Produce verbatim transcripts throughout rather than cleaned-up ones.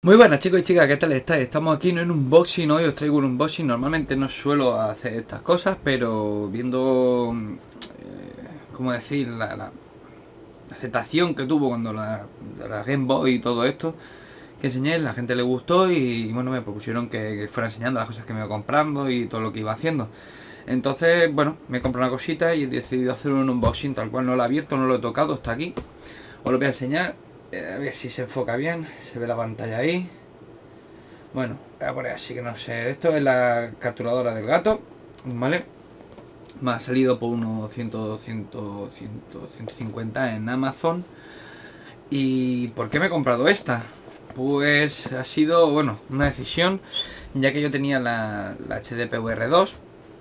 Muy buenas chicos y chicas, ¿qué tal estáis? Estamos aquí en un unboxing, hoy os traigo un unboxing. Normalmente no suelo hacer estas cosas, pero viendo, eh, ¿cómo decir? La, la aceptación que tuvo cuando la, la Game Boy y todo esto que enseñé, la gente le gustó y bueno, me propusieron que, que fuera enseñando las cosas que me iba comprando y todo lo que iba haciendo. Entonces, bueno, me compré una cosita y he decidido hacer un unboxing tal cual. No lo he abierto, no lo he tocado, está aquí. Os lo voy a enseñar. A ver si se enfoca bien, se ve la pantalla ahí. Bueno, voy a poner así que no sé. Esto es la capturadora del gato, ¿vale? Me ha salido por unos cien, cien, cien, ciento cincuenta en Amazon. ¿Y por qué me he comprado esta? Pues ha sido, bueno, una decisión, ya que yo tenía la, la H D P V R dos,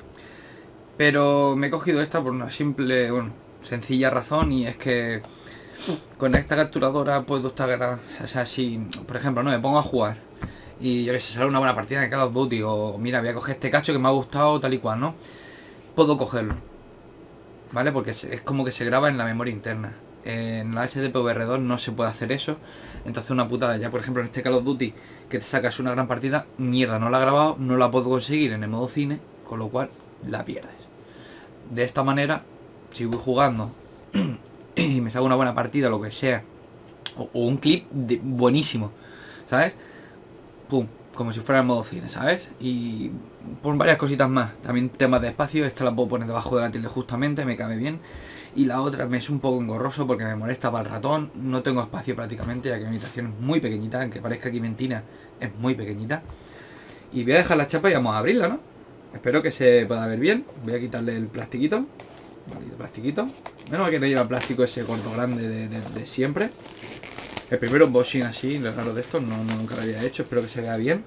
pero me he cogido esta por una simple, bueno, sencilla razón, y es que con esta capturadora puedo estar, o sea, si, por ejemplo, no me pongo a jugar y yo que sé, sale una buena partida de Call of Duty, o mira, voy a coger este cacho que me ha gustado tal y cual, ¿no? Puedo cogerlo, ¿vale? Porque es como que se graba en la memoria interna. En la H D P V R dos no se puede hacer eso, entonces una putada. Ya por ejemplo en este Call of Duty que te sacas una gran partida, mierda, no la he grabado, no la puedo conseguir en el modo cine, con lo cual la pierdes. De esta manera, si voy jugando y me salgo una buena partida, lo que sea, o, o un clip de, buenísimo, ¿sabes? Pum, como si fuera el modo cine, ¿sabes? Y por varias cositas más. También temas de espacio, esta la puedo poner debajo de la tele justamente, me cabe bien. Y la otra me es un poco engorroso porque me molesta para el ratón. No tengo espacio prácticamente, ya que mi habitación es muy pequeñita, aunque parezca aquí mentira, es muy pequeñita. Y voy a dejar la chapa y vamos a abrirla, ¿no? Espero que se pueda ver bien. Voy a quitarle el plastiquito. Vale, plastiquito. Menos mal que no lleva plástico ese corto grande de, de, de siempre. El primero unboxing así, lo raro de esto, no, no, nunca lo había hecho, espero que se vea bien.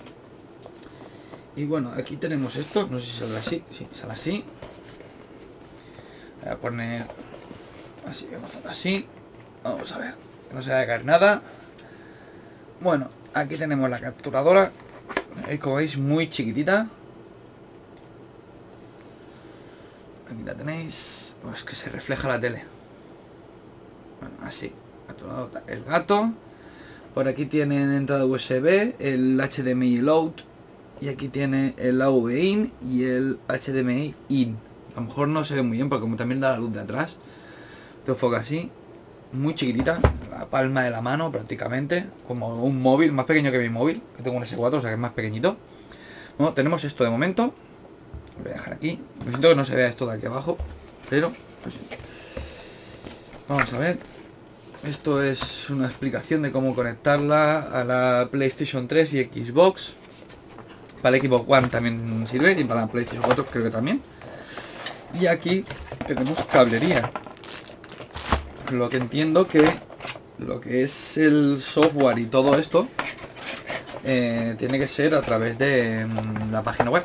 Y bueno, aquí tenemos esto, no sé si sale así, sí, sale así. Voy a poner así, vamos a hacer así. Vamos a ver, que no se vaya a caer nada. Bueno, aquí tenemos la capturadora. Como veis, muy chiquitita. Aquí la tenéis. Oh, es que se refleja la tele. Bueno, así. El gato. Por aquí tiene entrada U S B, el H D M I out, y aquí tiene el A V in y el H D M I in. A lo mejor no se ve muy bien porque como también da la luz de atrás. Te enfoca así, muy chiquitita, la palma de la mano prácticamente, como un móvil, más pequeño que mi móvil, que tengo un S cuatro, o sea que es más pequeñito. Bueno, tenemos esto de momento. Lo voy a dejar aquí. Me siento que no se vea esto de aquí abajo, pero pues, vamos a ver. Esto es una explicación de cómo conectarla a la PlayStation tres y Xbox. Para el Xbox One también sirve, y para la PlayStation cuatro creo que también. Y aquí tenemos cablería. Lo que entiendo que lo que es el software y todo esto eh, tiene que ser a través de mm, la página web.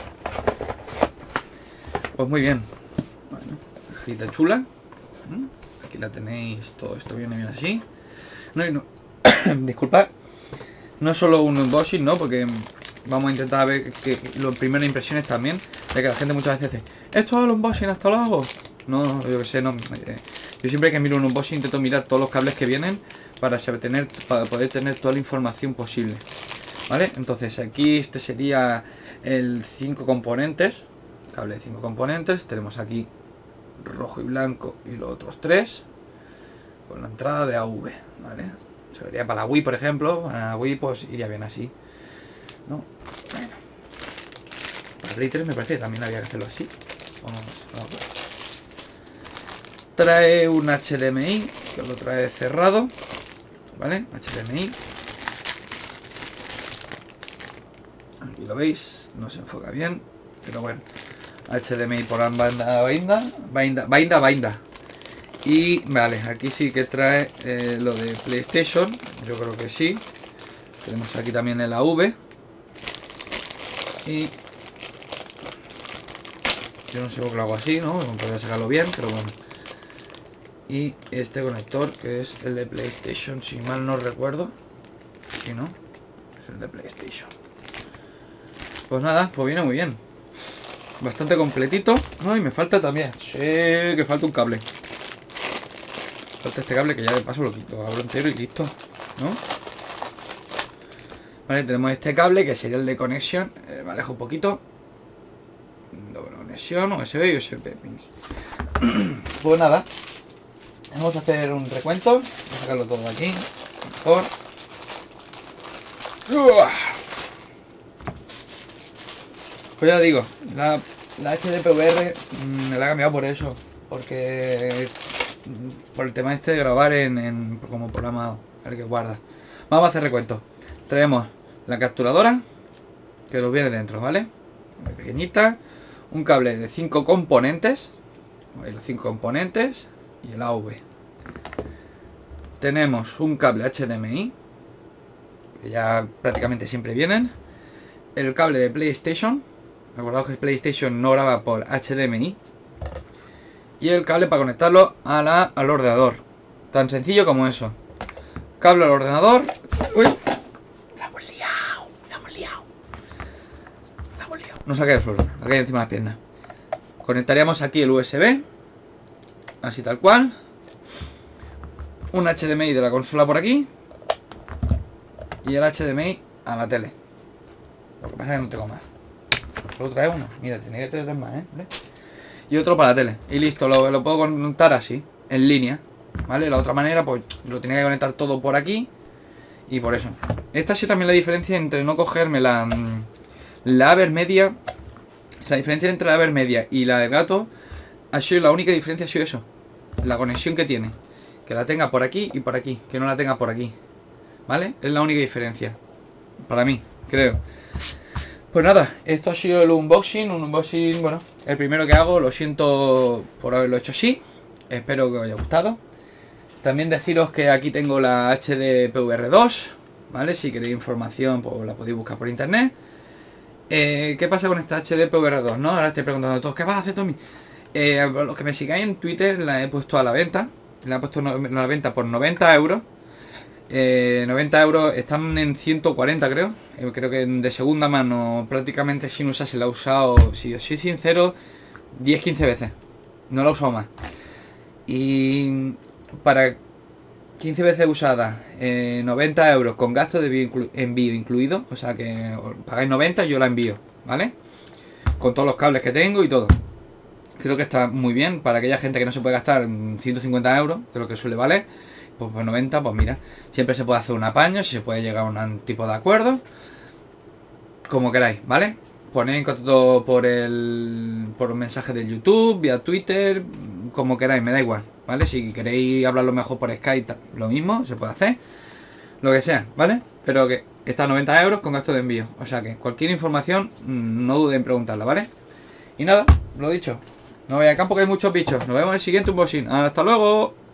Pues muy bien. Bueno, cajita chula. Aquí la tenéis, todo esto viene bien así. No, no. Disculpad, no es solo un unboxing, ¿no? Porque vamos a intentar ver que las primeras impresiones también, ya que la gente muchas veces dice, ¿esto es el unboxing hasta lo hago? No, yo que sé, no. Eh, yo siempre que miro un unboxing intento mirar todos los cables que vienen para saber tener, para poder tener toda la información posible. ¿Vale? Entonces aquí este sería el cinco componentes, cable de cinco componentes. Tenemos aquí rojo y blanco y los otros tres con la entrada de A V, ¿vale? Se vería para la Wii, por ejemplo. Para la Wii pues iría bien así, ¿no? Bueno, para el Play tres me parece que también había que hacerlo así. Vamos, vamos. Trae un H D M I que lo trae cerrado, ¿vale? H D M I. Aquí lo veis, no se enfoca bien, pero bueno. H D M I por ambas banda, banda, banda, banda. Y vale, aquí sí que trae eh, lo de PlayStation, yo creo que sí. Tenemos aquí también el A V. Y yo no sé por qué lo hago así, ¿no? Podría sacarlo bien, pero bueno. Y este conector que es el de PlayStation, si mal no recuerdo. Si no, es el de PlayStation. Pues nada, pues viene muy bien. Bastante completito. No, y me falta también. Sí, que falta un cable. Falta este cable que ya de paso lo quito. Lo abro entero y listo, ¿no? Vale, tenemos este cable que sería el de conexión. Eh, me alejo un poquito. Doble conexión, U S B y U S B mini. Pues nada, vamos a hacer un recuento. Voy a sacarlo todo de aquí. Mejor. Pues ya digo, la, la H D P V R mmm, me la he cambiado por eso. Porque por el tema este de grabar en, en como programa el que guarda. Vamos a hacer recuento. Tenemos la capturadora que nos viene dentro, ¿vale? Muy pequeñita. Un cable de cinco componentes. Los cinco componentes y el A V. Tenemos un cable H D M I que ya prácticamente siempre vienen. El cable de PlayStation. Acordaos que PlayStation no graba por H D M I. Y el cable para conectarlo a la, al ordenador. Tan sencillo como eso. Cable al ordenador. Uy. La hemos liado. La hemos liado. La hemos liado. No saqué el suelo. Aquí encima de las piernas. Conectaríamos aquí el U S B. Así tal cual. Un H D M I de la consola por aquí. Y el H D M I a la tele. Lo que pasa es que no tengo más. Solo trae uno. Mira, tiene que tener más, ¿eh? ¿Vale? Y otro para la tele. Y listo, lo, lo puedo conectar así, en línea. ¿Vale? La otra manera, pues lo tenía que conectar todo por aquí. Y por eso. Esta ha sido también la diferencia entre no cogerme la, la Avermedia. O sea, la diferencia entre la Avermedia y la de gato ha sido la única diferencia, ha sido eso. La conexión que tiene. Que la tenga por aquí y por aquí. Que no la tenga por aquí. ¿Vale? Es la única diferencia. Para mí, creo. Pues nada, esto ha sido el unboxing. Un unboxing, bueno, el primero que hago. Lo siento por haberlo hecho así. Espero que os haya gustado. También deciros que aquí tengo la H D P V R dos. ¿Vale? Si queréis información, pues la podéis buscar por internet. Eh, ¿Qué pasa con esta H D P V R dos? ¿No? Ahora estoy preguntando a todos, ¿qué vas a hacer, Tommy? Eh, los que me sigáis en Twitter la he puesto a la venta. La he puesto a la venta por noventa euros. Eh, noventa euros, están en ciento cuarenta creo. Eh, creo que de segunda mano prácticamente sin usar se la he usado, si os soy sincero, diez quince veces. No la he usado más. Y para quince veces usada, eh, noventa euros con gasto de envío, inclu envío incluido. O sea que pagáis noventa y yo la envío, ¿vale? Con todos los cables que tengo y todo. Creo que está muy bien para aquella gente que no se puede gastar ciento cincuenta euros, que es lo que suele valer. Pues por noventa, pues mira, siempre se puede hacer un apaño, si se puede llegar a un tipo de acuerdo, como queráis, ¿vale? Ponéis en contacto por el por un mensaje de YouTube, vía Twitter, como queráis, me da igual, ¿vale? Si queréis hablarlo mejor por Skype, lo mismo, se puede hacer, lo que sea, ¿vale? Pero que está a noventa euros con gasto de envío, o sea que cualquier información, no duden en preguntarla, ¿vale? Y nada, lo dicho, no vaya a campo que hay muchos bichos, nos vemos en el siguiente unboxing, hasta luego.